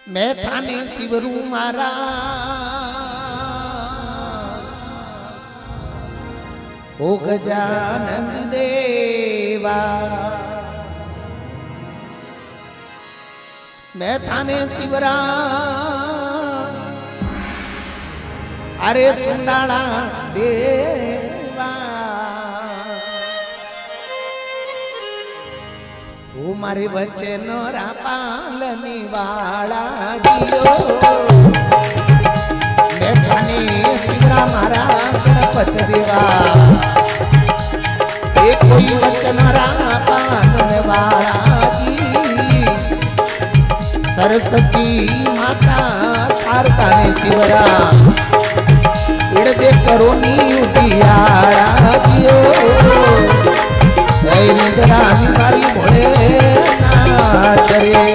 मैं थाने शिवरू मारा ओ गजानंद देवा। मैं थाने शिवरा अरे सुंडाला देवा। ओ मारे बच्चे नोरा पालनी वाला दियो। मैं थाने शिवरा मारा गणपत देवा। एक कोई बच्चे नोरा पालने वाला जी सरस्वती माता शारदा ने शिवरा इड़दे करोनी उदियाड़ा दियो। जय निंद्रा निवारी भोले नाथ रे।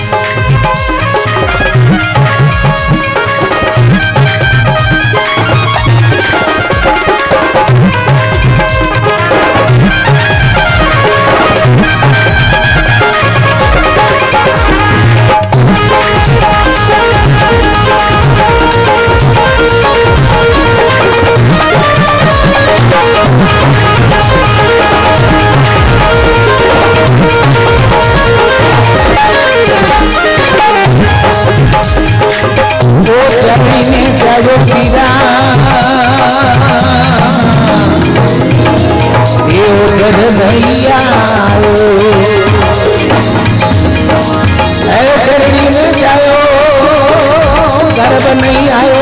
नहीं आयो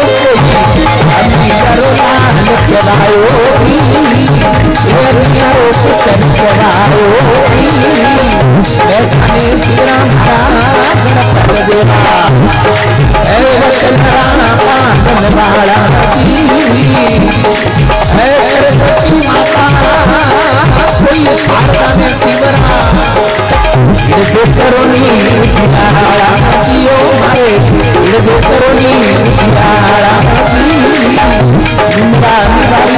सरस्वती माता कोई शारदा ने शिवरा करोनी जियो मारे करोनी जिंदा निवारी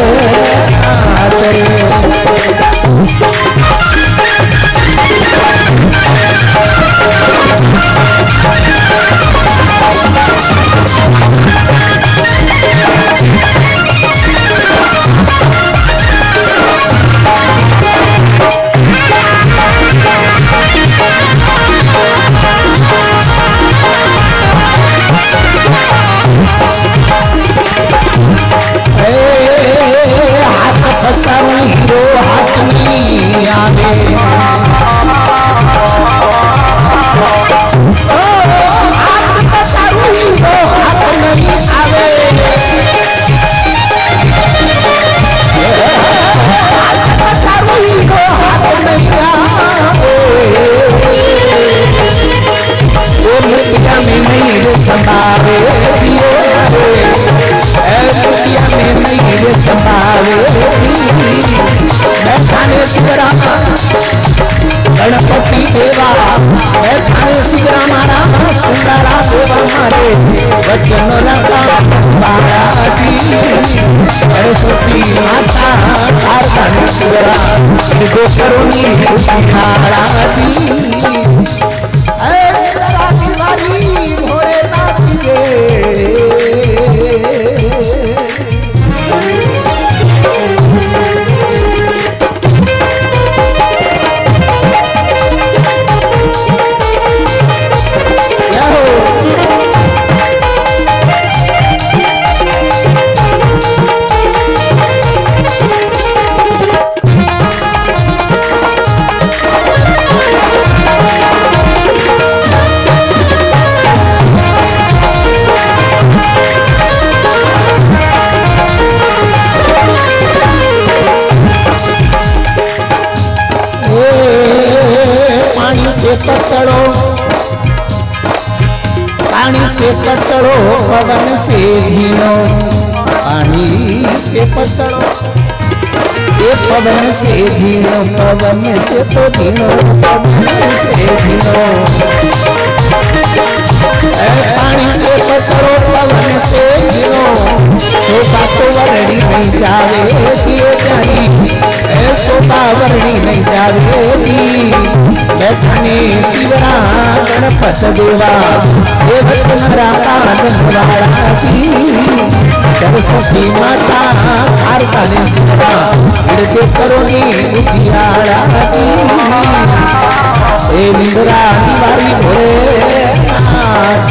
हीरो हाथ में आवे। हाथ पसारू हीरो हाथ नहीं आवे। हाथ पसारू हीरो हाथ नहीं आवे। वो मुठिया में नहीं संभावे मुठिया में नहीं संभावे। मैं थाने शिवरा गणपति देवा। मैं थाने शिवरा मारा सुंदरा देवा मारे वचन लगा बाराती। सरस्वती माता शारदा ने शिवरा दो करोनी उठाराती। तिवारी भोले नाथ गे पानी से पतड़ो पवन से झीनो। पानी से पतड़ो ये पवन से झीनो। पवन से तो झीनो पवन से झीनो। पानी से पतड़ो पवन से झीनो। सोता तो वरणी नहीं जावे किए जानी। सोता वरणी नहीं जावे। मैं थाने शिवरा गणपत देवा सरस्वती माता शारदा ने सिवा इड़के करोनी उजियारा ए निंद्रा दीवारी भोलेनाथ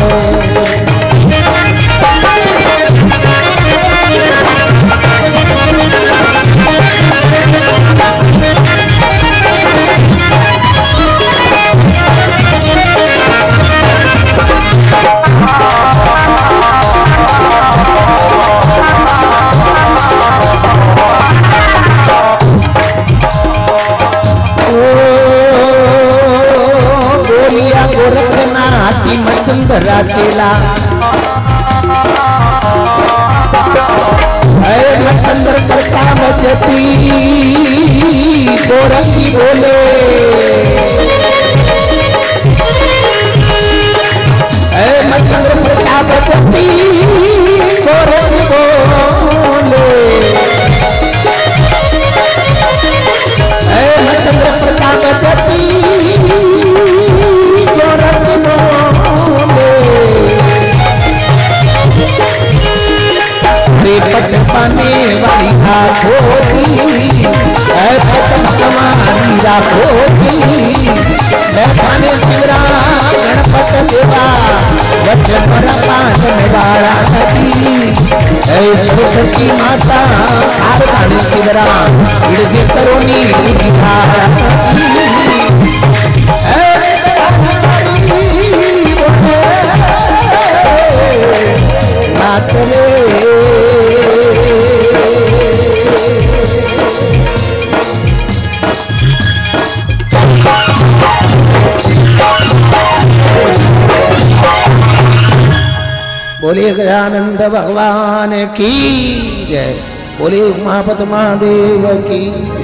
चेला चंद्र करता बचती गोरखी बोले चंद्र करता बचती गोरखी बोले चंद्र करता बचती गोरखी पट पाने वाली राखोगी पतम कमानी राखोगी मैं खाने शिवरा गणपत देवा वचन पान वाला नदी सरस्वती माता शारदा ने शिवरा इड़गे करोनी उजियारा मातरे बोले गजानंद भगवान की जय, बोले उमापति महादेव की जय।